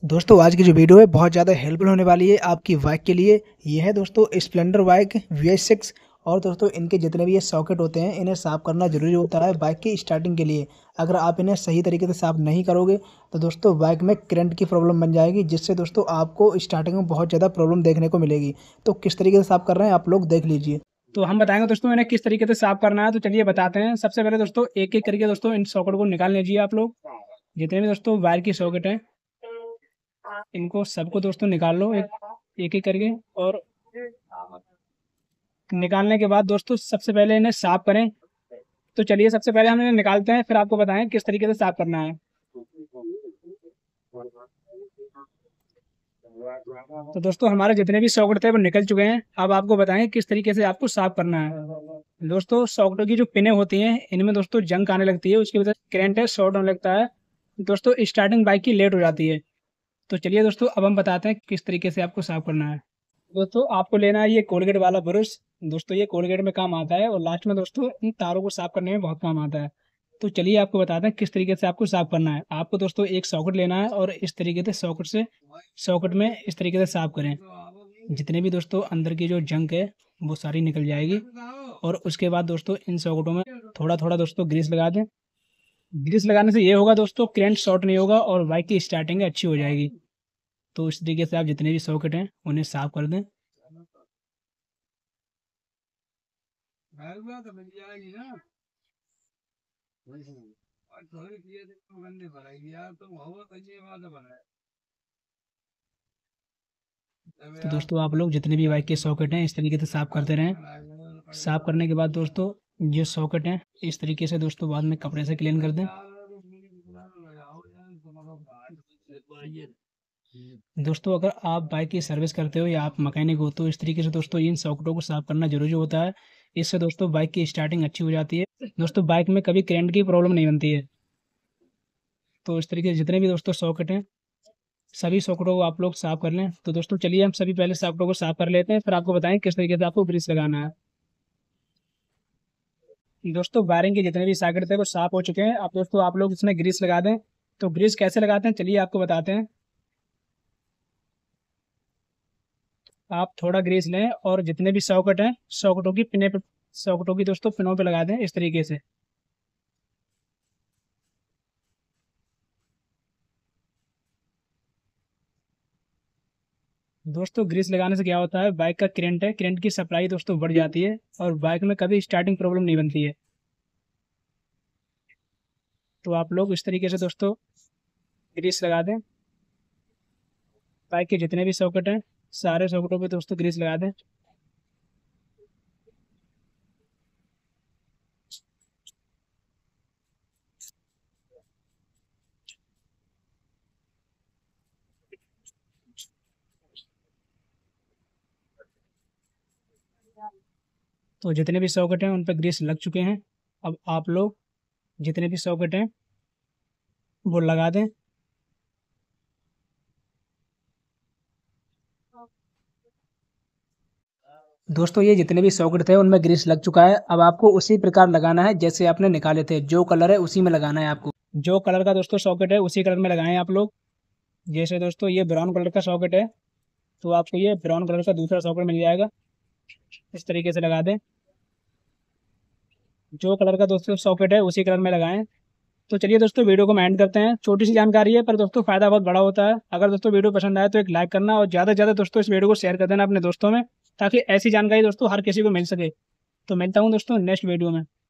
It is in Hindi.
दोस्तों आज की जो वीडियो है बहुत ज़्यादा हेल्पफुल होने वाली है आपकी बाइक के लिए। ये है दोस्तों स्प्लेंडर बाइक VS6। और दोस्तों इनके जितने भी ये सॉकेट होते हैं इन्हें साफ़ करना ज़रूरी होता है बाइक की स्टार्टिंग के लिए। अगर आप इन्हें सही तरीके से साफ़ नहीं करोगे तो दोस्तों बाइक में करंट की प्रॉब्लम बन जाएगी, जिससे दोस्तों आपको स्टार्टिंग में बहुत ज़्यादा प्रॉब्लम देखने को मिलेगी। तो किस तरीके से साफ़ कर रहे हैं आप लोग देख लीजिए। तो हम बताएंगे दोस्तों इन्हें किस तरीके से साफ करना है। तो चलिए बताते हैं। सबसे पहले दोस्तों एक एक करके दोस्तों इन सॉकेट को निकाल लीजिए। आप लोग जितने भी दोस्तों वायर की सॉकेट हैं इनको सबको दोस्तों निकाल लो एक एक करके। और निकालने के बाद दोस्तों सबसे पहले इन्हें साफ करें। तो चलिए सबसे पहले हम इन्हें निकालते हैं, फिर आपको बताएं किस तरीके से साफ करना है। तो दोस्तों हमारे जितने भी सॉकेट थे वो निकल चुके हैं। अब आपको बताएं किस तरीके से आपको साफ करना है। दोस्तों सॉकेटों की जो पिनें होती हैं इनमें दोस्तों जंग आने लगती है, उसकी वजह से करंट है शॉर्ट होने लगता है। दोस्तों स्टार्टिंग बाइक की लेट हो जाती है। तो चलिए दोस्तों अब हम बताते हैं किस तरीके से आपको साफ करना है। दोस्तों आपको लेना है ये कोलगेट वाला ब्रश। दोस्तों ये कोलगेट में काम आता है और लास्ट में दोस्तों इन तारों को साफ करने में बहुत काम आता है। तो चलिए आपको बताते हैं किस तरीके से आपको साफ करना है। आपको दोस्तों एक सॉकेट लेना है और इस तरीके से सॉकेट में इस तरीके से साफ करें। जितने भी दोस्तों अंदर की जो जंक है वो सारी निकल जाएगी। और उसके बाद दोस्तों इन सॉकेटों में थोड़ा थोड़ा दोस्तों ग्रीस लगा दें। ग्रीस लगाने से ये होगा दोस्तों करंट शॉर्ट नहीं होगा और बाइक की स्टार्टिंग अच्छी हो जाएगी। तो इस तरीके से आप जितने भी सॉकेट हैं उन्हें साफ कर दें। तो दोस्तों आप लोग जितने भी बाइक के सॉकेट हैं इस तरीके से साफ करते रहें। साफ करने के बाद दोस्तों जो सॉकेट हैं इस तरीके से दोस्तों बाद में कपड़े से क्लीन कर दें। दोस्तों अगर आप बाइक की सर्विस करते हो या आप मैकेनिक हो तो इस तरीके से दोस्तों इन सॉकेटों को साफ करना जरूरी होता है। इससे दोस्तों बाइक की स्टार्टिंग अच्छी हो जाती है। दोस्तों बाइक में कभी करंट की प्रॉब्लम नहीं बनती है। तो इस तरीके से जितने भी दोस्तों सॉकेट हैं सभी सॉकेटों को आप लोग साफ कर लें। तो दोस्तों चलिए हम सभी पहले सॉकेटों को साफ कर लेते हैं, फिर आपको बताएं किस तरीके से आपको ग्रीस लगाना है। दोस्तों वायरिंग के जितने भी सॉकेट थे वो साफ हो चुके हैं। अब दोस्तों आप लोग इसमें ग्रीस लगा दें। तो ग्रीस कैसे लगाते हैं चलिए आपको बताते हैं। आप थोड़ा ग्रीस लें और जितने भी सॉकेट हैं सॉकेटों की दोस्तों पिनों पे लगा दें इस तरीके से। दोस्तों ग्रीस लगाने से क्या होता है, बाइक का करंट की सप्लाई दोस्तों बढ़ जाती है और बाइक में कभी स्टार्टिंग प्रॉब्लम नहीं बनती है। तो आप लोग इस तरीके से दोस्तों ग्रीस लगा दें। बाइक के जितने भी सॉकेट हैं सारे सॉकेटों पे दोस्तों ग्रीस लगा दें। तो जितने भी सॉकेट हैं उन पर ग्रीस लग चुके हैं। अब आप लोग जितने भी सॉकेट हैं वो लगा दें। दोस्तों ये जितने भी सॉकेट थे उनमें ग्रीस लग चुका है। अब आपको उसी प्रकार लगाना है जैसे आपने निकाले थे। जो कलर है उसी में लगाना है आपको। जो कलर का दोस्तों सॉकेट है उसी कलर में लगाएं आप लोग। जैसे दोस्तों ये ब्राउन कलर का सॉकेट है तो आपको ये ब्राउन कलर का दूसरा सॉकेट मिल जाएगा। इस तरीके से लगा दें। जो कलर का दोस्तों सॉकेट है उसी कलर में लगाएं। तो चलिए दोस्तों वीडियो को हम एंड करते हैं। छोटी सी जानकारी है पर दोस्तों फायदा बहुत बड़ा होता है। अगर दोस्तों वीडियो पसंद आए तो एक लाइक करना और ज़्यादा से ज़्यादा दोस्तों इस वीडियो को शेयर कर देना अपने दोस्तों में, ताकि ऐसी जानकारी दोस्तों हर किसी को मिल सके। तो मिलता हूँ दोस्तों नेक्स्ट वीडियो में।